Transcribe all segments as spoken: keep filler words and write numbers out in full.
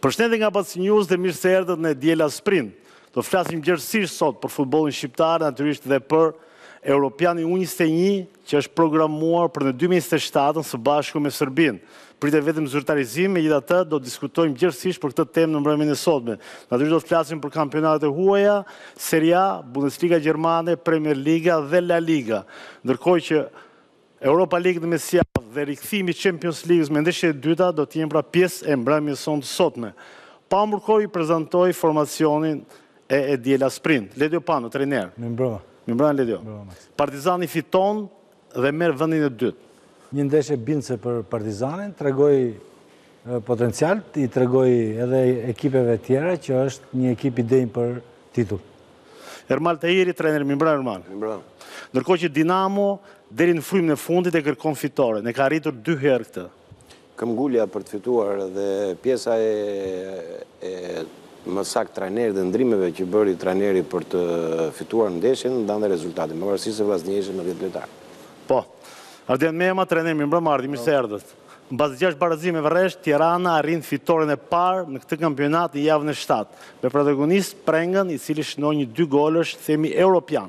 Përshëndetje nga Baci News dhe mirë se erdhët në Diela Sprint. Do flasim gjerësisht sot për futbollin shqiptar, natyrisht dhe për Europianin U njëzet e një, që është programuar për në dy mijë e njëzet e shtatë së bashku me Serbinë. Pritet vetëm zyrtarizim, megjithatë do diskutojmë gjerësisht për këtë temë në mbrëmjen e sotme. Natyrisht do të flasim për kampionatet e huaja, Serie A, Bundesliga gjermane, Premier Liga dhe La Liga. Ndërkohë që Europa League në mesjavë dhe rikthimi i Champions League me ndeshjet e dyta do të jenë pra pjesë e mbrëmjes sonë të sotme. Pa mbërkohë i prezantoj formacionin e, e Diela Sprint. Ledio Pano, trajner. Mirëmbrëma. Mirëmbrëma Ledio. Partizani fiton dhe merr vendin e dytë. Një ndeshje bindëse për Partizanin, tregoi potencial, i tregoi edhe ekipeve tjera që është një ekip i denjë për titull. Ermal Tahiri, trajner. Mirëmbrëma Ermal. Mirëmbrëma. Ndërkohë që Dinamo deri në frymën e fundit e kërkon fitore, ne ka arritur dy herë këtë. Këmbgulja për të fituar dhe pjesa e, e më saktë trajnerit dhe ndrimeve që bëri trajneri për të fituar ndeshjen ndan rezultatin, me varësi se vllaznieshën në dhjetë lojtar. Po. Ardian Mema, trajner. Mirëmbrëma Ardi, mirë se erdhët. Mbas gjashtë barazimeve rresht, Tirana arrin fitoren e parë në këtë kampionat në javën e shtatë, me protagonist Prengën, i cili shënoi një dy golësh, themi europian.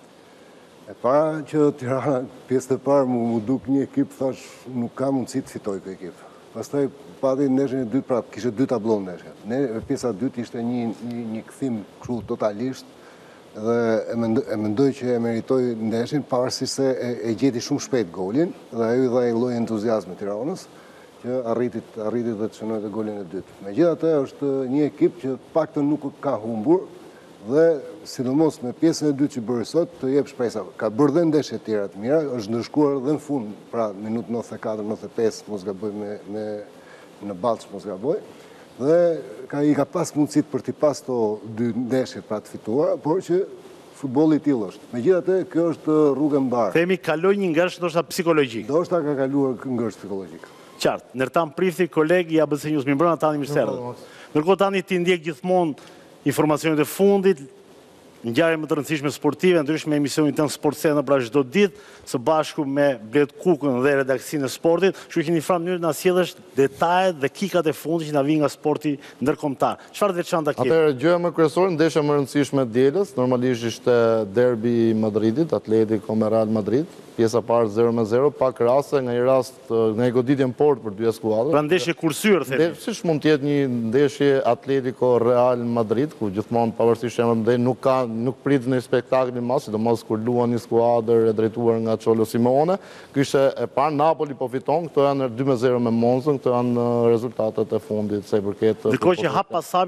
E para që Tirana, pjesë e parë mu duk një ekip, thash, nuk ka mundësi të fitoj këtë ekip. Pastaj pati ndeshjen e dytë, pra kishte dy tablon ndeshje. Ne pjesa e dytë ishte një një, një kthim kështu totalisht dhe e mendoj, e mendoj që e meritoi ndeshjen pavarësisht se e, e gjeti shumë shpejt golin dhe ajo i dha një lloj entuziazmi Tiranës që arriti arriti të çonojë golin e dytë. Megjithatë është një ekip që paktën nuk ka humbur dhe sidomos me pjesën e dytë që bëri sot të jep shpresa. Ka bërë dhe ndeshje të tjera të mira, është ndërshkuar dhe në fund, pra minutë nëntëdhjetë e katër nëntëdhjetë e pesë, mos gaboj me me në Ballç, mos gaboj. Dhe ka i ka pas mundësit për t'i pas to dy ndeshje pra të fituara, por që futbolli i tillë është. Megjithatë, kjo është rrugë e mbarë. Themi kaloi një ngërsh ndoshta psikologjik. Ndoshta ka kaluar ngërsh psikologjik. Qartë. Nërtan Prifti, koleg i A B C News. Mirëmbrëma tani, mirë se erdhët. Ndërkohë tani ti ndjek gjithmonë informacionet e fundit, ngjarje më të rëndësishme sportive, ndryshe me emisionin tën Sportscena pra çdo ditë, së bashku me Blet Kukën dhe redaksinë e sportit, kështu që keni fram mënyrë na sjellësh detajet dhe kikat e fundit që na vijnë nga sporti ndërkombëtar. Çfarë të veçanta ke? Atëherë gjëja më kryesore, ndeshja më e rëndësishme e dielës, normalisht ishte derbi i Madridit, Atletico me Real Madrid. Pjesa parë zero me zero, pak raste, nga një rast, nga një goditje në port për dy skuadra. Pra ndeshje kursyer, themi. Siç mund të jetë një ndeshje Atletico Real Madrid, ku gjithmonë pavarësisht emrit ndej nuk ka nuk prit në spektakël i madh, sidomos kur luan një skuadër e drejtuar nga Cholo Simeone. Ky ishte e parë, Napoli po fiton, këto janë dy me zero me Monzën, këto janë rezultatet e fundit sa i përket. Ndërkohë që hap pas